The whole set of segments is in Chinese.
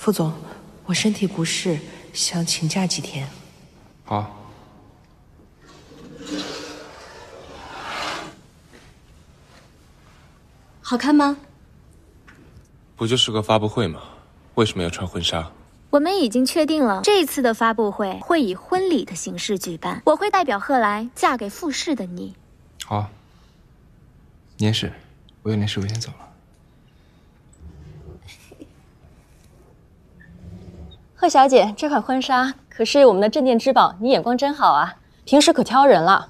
副总，我身体不适，想请假几天。 好。 好看吗？ 不就是个发布会吗？为什么要穿婚纱？ 我们已经确定了，这一次的发布会会以婚礼的形式举办。我会代表贺来嫁给傅氏的你。 好。你也是，我有点事，我先走了。 贺小姐，这款婚纱可是我们的镇店之宝，你眼光真好啊，平时可挑人了。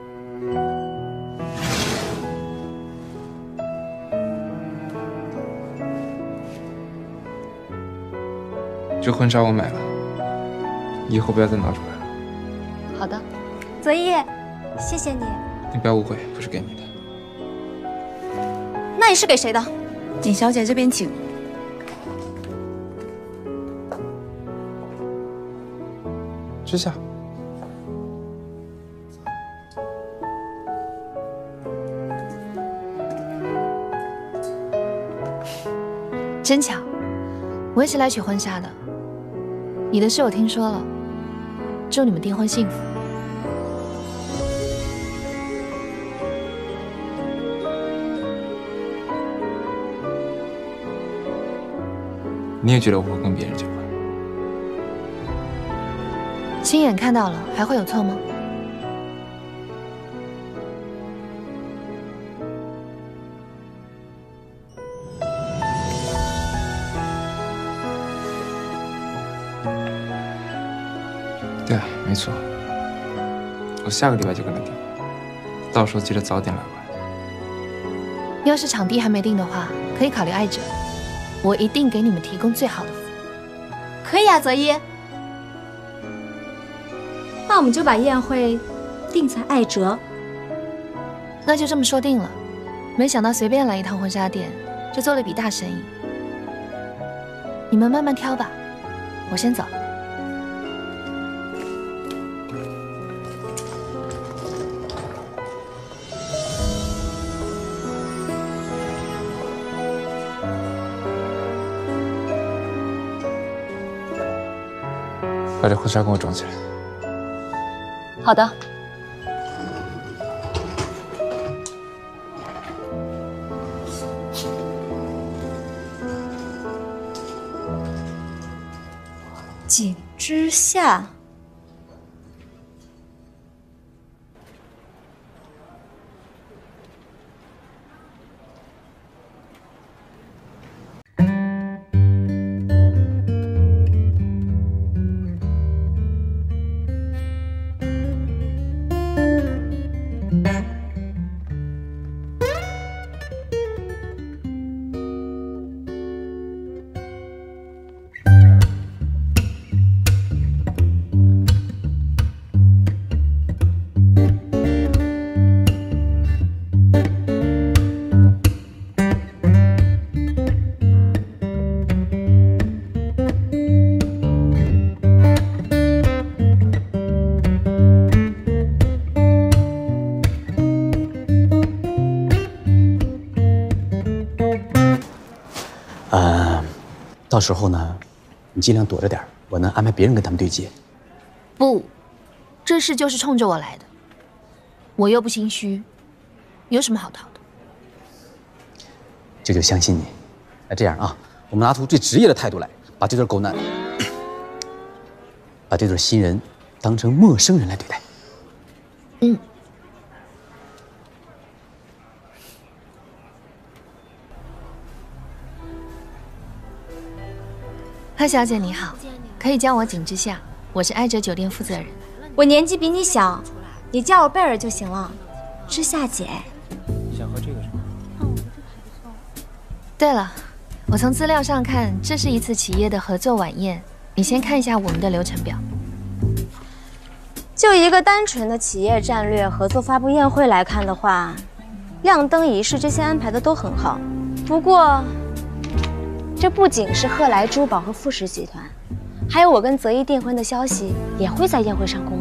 这婚纱我买了，以后不要再拿出来了。 好的， 泽一，谢谢你。 你不要误会，不是给你的。 那你是给谁的？ 景小姐这边请。 吃下。 真巧，我也是来取婚纱的。你的事我听说了，祝你们订婚幸福。 你也觉得我会跟别人结婚？ 亲眼看到了，还会有错吗？ 对啊，没错。我下个礼拜就跟他订，到时候记得早点来玩。 要是场地还没定的话，可以考虑艾哲，我一定给你们提供最好的服务。 可以啊，泽一。那我们就把宴会定在艾哲。 那就这么说定了。没想到随便来一趟婚纱店，就做了一笔大生意。你们慢慢挑吧，我先走。 把这婚纱给我装起来。 好的。 景之下。 到时候呢，你尽量躲着点，我能安排别人跟他们对接。 不，这事就是冲着我来的，我又不心虚，有什么好逃的？ 舅舅相信你。那这样啊，我们拿出最职业的态度来，把这对狗男，把这对新人当成陌生人来对待。 嗯。贺小姐你好，可以叫我景之夏，我是艾哲酒店负责人。 我年纪比你小，你叫我贝尔就行了。之夏姐。 你想喝这个是吗？ 对了，我从资料上看，这是一次企业的合作晚宴，你先看一下我们的流程表。 就一个单纯的企业战略合作发布宴会来看的话，亮灯仪式这些安排的都很好。不过，这不仅是贺来珠宝和富士集团，还有我跟泽一订婚的消息也会在宴会上公